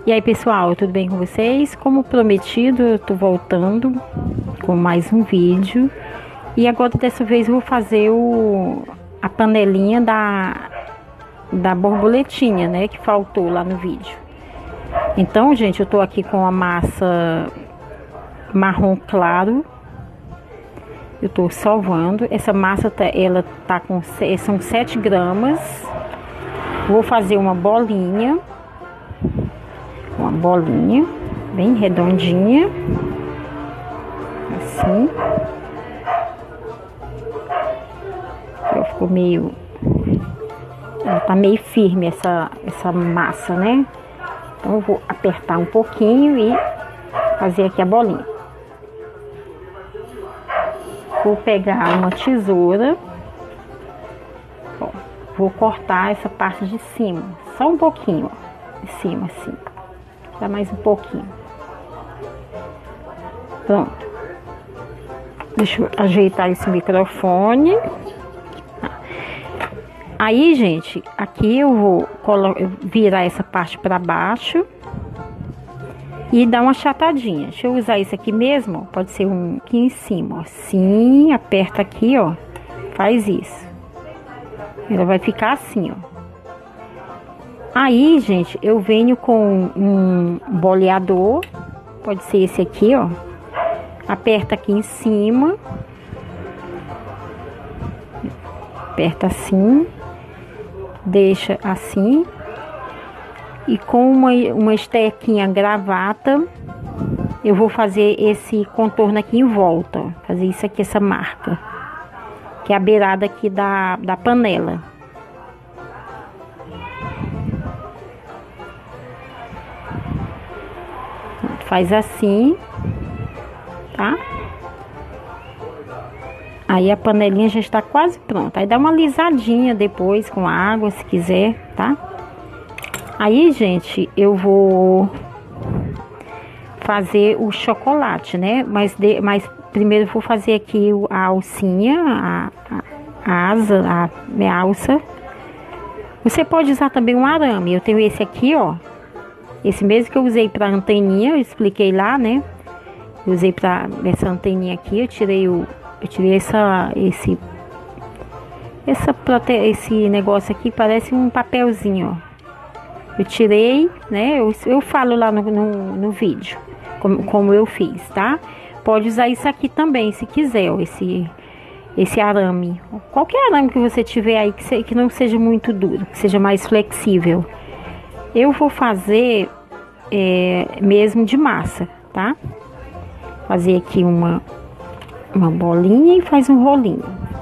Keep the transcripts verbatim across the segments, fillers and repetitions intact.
E aí, pessoal, tudo bem com vocês? Como prometido, eu tô voltando com mais um vídeo. E agora, dessa vez, eu vou fazer o, a panelinha da, da borboletinha, né? Que faltou lá no vídeo. Então, gente, eu tô aqui com a massa marrom claro. Eu tô sovando. Essa massa, tá, ela tá com, são sete gramas. Vou fazer uma bolinha. Uma bolinha bem redondinha, assim. Ela ficou meio, ela tá meio firme essa essa massa, né? Então eu vou apertar um pouquinho e fazer aqui a bolinha. Vou pegar uma tesoura, ó, vou cortar essa parte de cima, só um pouquinho, ó, de cima assim. Dá mais um pouquinho. Pronto. Deixa eu ajeitar esse microfone. Aí, gente, aqui eu vou virar essa parte para baixo e dar uma achatadinha. Deixa eu usar isso aqui mesmo, ó. Pode ser um aqui em cima, ó. Assim, aperta aqui, ó. Faz isso. Ela vai ficar assim, ó. Aí, gente, eu venho com um boleador, pode ser esse aqui, ó. Aperta aqui em cima. Aperta assim. Deixa assim. E com uma, uma estequinha gravata, eu vou fazer esse contorno aqui em volta, ó. Fazer isso aqui, essa marca. Que é a beirada aqui da, da panela. Faz assim, tá? Aí a panelinha já está quase pronta. Aí dá uma alisadinha depois com água, se quiser, tá? Aí, gente, eu vou fazer o chocolate, né? Mas, de, mas primeiro eu vou fazer aqui a alcinha, a, a, a asa, a minha alça. Você pode usar também um arame. Eu tenho esse aqui, ó. Esse mesmo que eu usei para anteninha, eu expliquei lá, né? Eu usei para essa anteninha aqui, eu tirei o, eu tirei essa, esse, essa prote, esse negócio aqui parece um papelzinho, ó. Eu tirei, né? Eu, eu falo lá no, no, no vídeo como, como eu fiz, tá? Pode usar isso aqui também, se quiser, ó, esse, esse arame. Qualquer arame que você tiver aí que, se, que não seja muito duro, que seja mais flexível. Eu vou fazer é, mesmo de massa, tá? Fazer aqui uma, uma bolinha e faz um rolinho.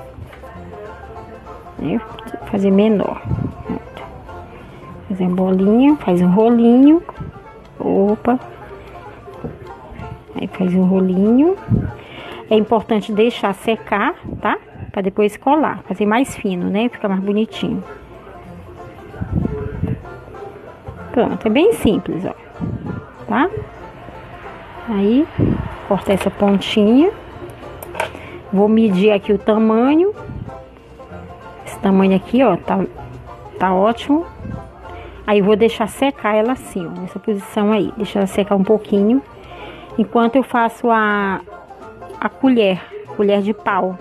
Né? Fazer menor. Fazer uma bolinha, faz um rolinho. Opa. Aí faz um rolinho. É importante deixar secar, tá? Pra depois colar. Fazer mais fino, né? Fica mais bonitinho. Pronto, é bem simples, ó, tá? Aí, cortar essa pontinha. Vou medir aqui o tamanho. Esse tamanho aqui, ó, tá, tá ótimo. Aí, vou deixar secar ela assim, ó, nessa posição aí. Deixar ela secar um pouquinho. Enquanto eu faço a, a colher, colher de pau.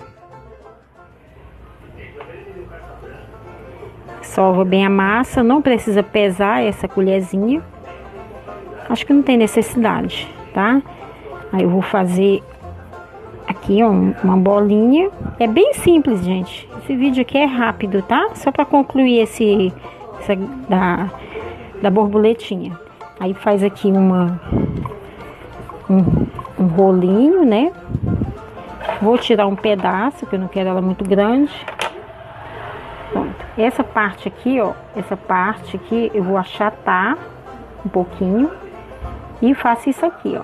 Sova bem a massa, não precisa pesar essa colherzinha. Acho que não tem necessidade, tá? Aí eu vou fazer aqui, ó, uma bolinha. É bem simples, gente. Esse vídeo aqui é rápido, tá? Só pra concluir esse, essa, da, da borboletinha. Aí faz aqui uma, um, um rolinho, né? Vou tirar um pedaço, que eu não quero ela muito grande. Pronto. Essa parte aqui, ó, essa parte aqui eu vou achatar um pouquinho e faço isso aqui, ó.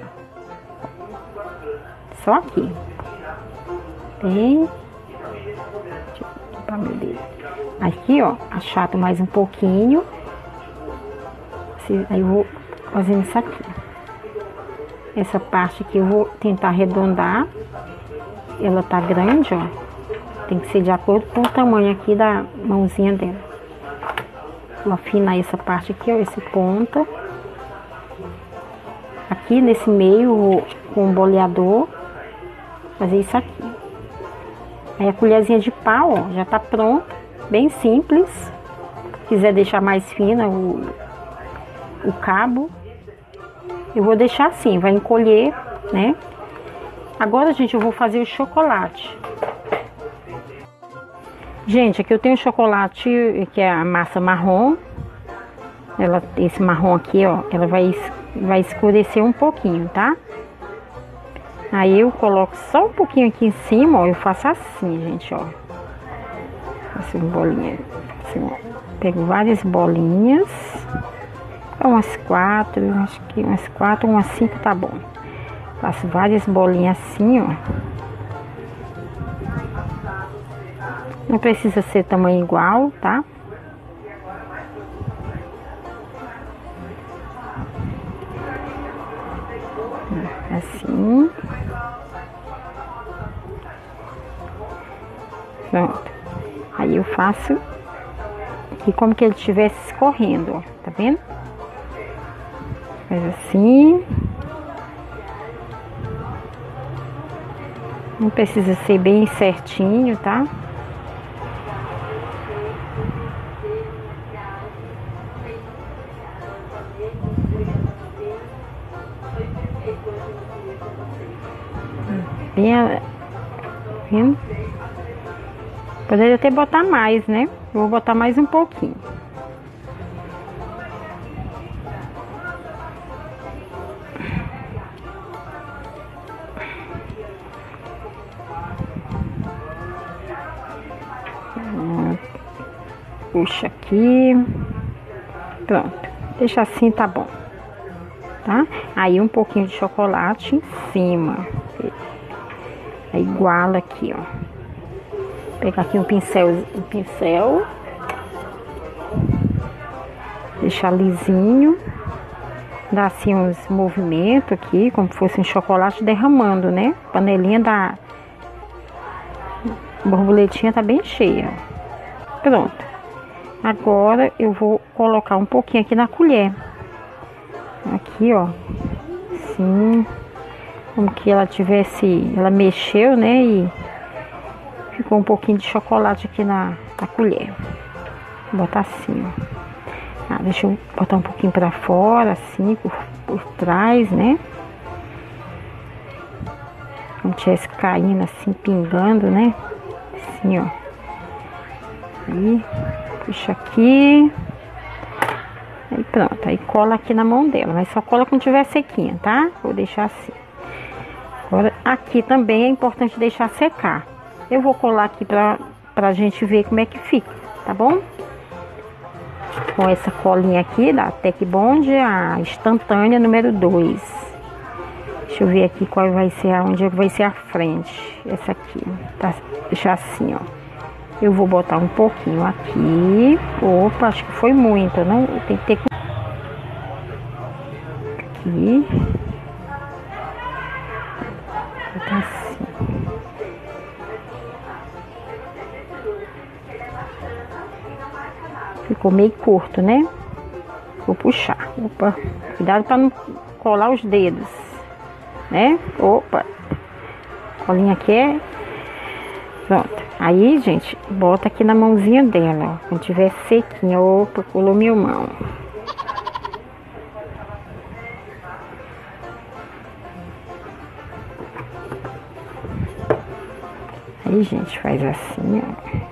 Só aqui. Bem. Deixa eu limpar meu dedo. Aqui, ó, achato mais um pouquinho. Aí eu vou fazendo isso aqui. Essa parte aqui eu vou tentar arredondar. Ela tá grande, ó. Tem que ser de acordo com o tamanho aqui da mãozinha dela. Vou afinar essa parte aqui, ó, esse ponta. aqui nesse meio com o boleador, fazer isso aqui. Aí a colherzinha de pau, ó, já tá pronta, bem simples. Se quiser deixar mais fina o, o cabo, eu vou deixar assim, vai encolher, né? Agora, gente, eu vou fazer o chocolate. Gente, aqui eu tenho chocolate, que é a massa marrom. Ela, esse marrom aqui, ó, ela vai, vai escurecer um pouquinho, tá? Aí eu coloco só um pouquinho aqui em cima, ó, eu faço assim, gente, ó. Faço uma bolinha, assim, ó. Pego várias bolinhas, umas quatro, acho que umas quatro, umas cinco tá bom. Faço várias bolinhas assim, ó. Não precisa ser tamanho igual, tá? Assim. Pronto. Aí eu faço aqui como que ele estivesse escorrendo, ó. Tá vendo? Faz assim. Não precisa ser bem certinho, tá? Bem, vendo? Poderia até botar mais, né? Vou botar mais um pouquinho. Puxa aqui. Pronto. Deixa assim, tá bom. Tá? Aí um pouquinho de chocolate em cima. Aí iguala aqui, ó. Vou pegar aqui um pincel, um pincel. Deixar lisinho. Dar assim uns movimentos aqui, como se fosse um chocolate derramando, né? A panelinha da borboletinha tá bem cheia. Pronto. Agora eu vou colocar um pouquinho aqui na colher. Aqui, ó. Assim. Como que ela tivesse... Ela mexeu, né? E ficou um pouquinho de chocolate aqui na, na colher. Vou botar assim, ó. Ah, deixa eu botar um pouquinho pra fora, assim, por, por trás, né? Como tivesse caindo, assim, pingando, né? Assim, ó. Aí, puxa aqui. Aí pronto, aí cola aqui na mão dela. Mas só cola quando tiver sequinha, tá? Vou deixar assim. Agora, aqui também é importante deixar secar. Eu vou colar aqui pra, pra gente ver como é que fica, tá bom? Com essa colinha aqui da Tec Bond, a instantânea número dois. Deixa eu ver aqui qual vai ser, onde vai ser a frente. Essa aqui, tá? Deixar assim, ó. Eu vou botar um pouquinho aqui. Opa, acho que foi muito, não? Tem que ter aqui. Botar assim. Ficou meio curto, né? Vou puxar. Opa, cuidado para não colar os dedos, né? Opa, colinha aqui é... Pronto. Aí, gente, bota aqui na mãozinha dela, ó. Quando tiver sequinha. Opa, colou minha mão. Aí, gente, faz assim, ó.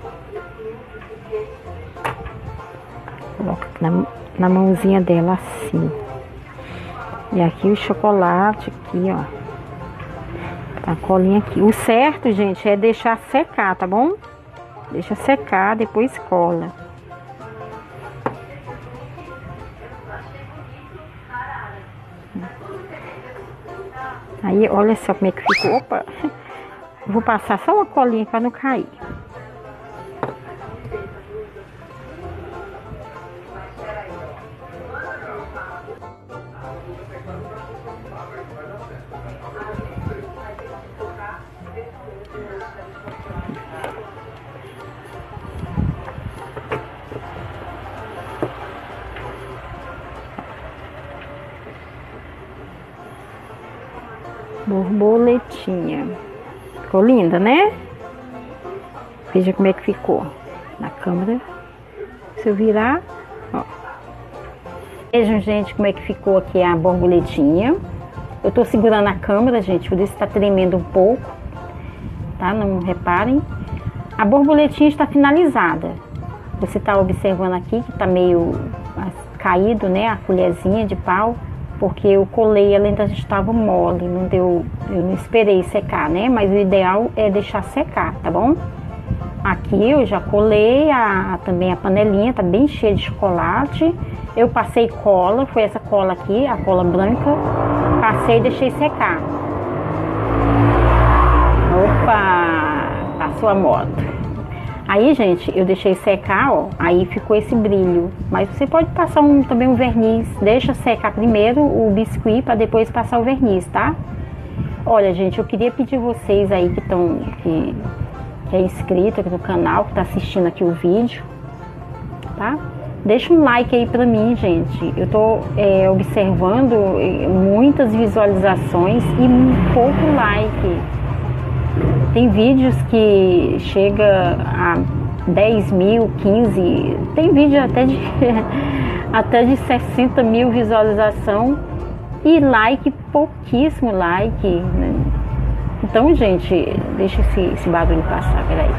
Coloca na, na mãozinha dela assim. E aqui o chocolate aqui, ó. A colinha aqui. O certo, gente, é deixar secar, tá bom? Deixa secar, depois cola. Aí, olha só como é que ficou. Opa! Vou passar só uma colinha para não cair. Borboletinha. Ficou linda, né? Veja como é que ficou na câmera. Se eu virar, ó. Vejam, gente, como é que ficou aqui a borboletinha. Eu tô segurando a câmera, gente, por isso tá tremendo um pouco, tá? Não reparem. A borboletinha está finalizada. Você tá observando aqui que tá meio caído, né? A colherzinha de pau, porque eu colei, ela ainda estava mole, não deu, eu não esperei secar, né? Mas o ideal é deixar secar, tá bom? Aqui eu já colei a, também a panelinha, tá bem cheia de chocolate. Eu passei cola, foi essa cola aqui, a cola branca. Passei e deixei secar. Opa! Passou a moto. Aí, gente, eu deixei secar, ó. Aí ficou esse brilho. Mas você pode passar um, também um verniz. Deixa secar primeiro o biscuit para depois passar o verniz, tá? Olha, gente, eu queria pedir vocês aí que estão... Que, que é inscrito aqui no canal, que tá assistindo aqui o vídeo, tá? Deixa um like aí pra mim, gente. Eu tô é, observando muitas visualizações e um pouco like. Tem vídeos que chega a dez mil, quinze, tem vídeo até de, até de sessenta mil visualização e like, pouquíssimo like, né? Então, gente, deixa esse, esse barulho passar, peraí.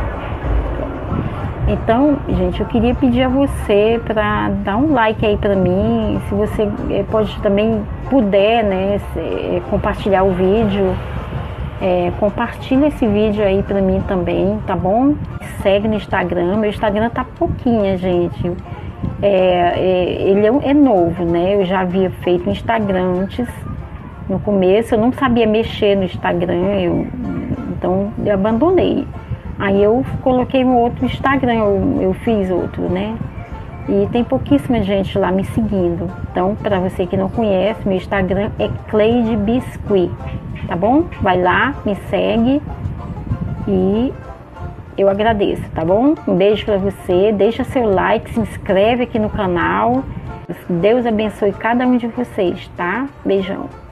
Então, gente, eu queria pedir a você para dar um like aí para mim, se você pode também puder, né, se, compartilhar o vídeo, é, compartilha esse vídeo aí para mim também, tá bom? Segue no Instagram, meu Instagram tá pouquinha, gente, é, é, ele é, é novo, né, eu já havia feito Instagram antes, no começo eu não sabia mexer no Instagram, eu, então eu abandonei. Aí eu coloquei um outro Instagram, eu, eu fiz outro, né? E tem pouquíssima gente lá me seguindo. Então, para você que não conhece, meu Instagram é Cleide Biscuit, tá bom? Vai lá, me segue e eu agradeço, tá bom? Um beijo para você, deixa seu like, se inscreve aqui no canal. Deus abençoe cada um de vocês, tá? Beijão.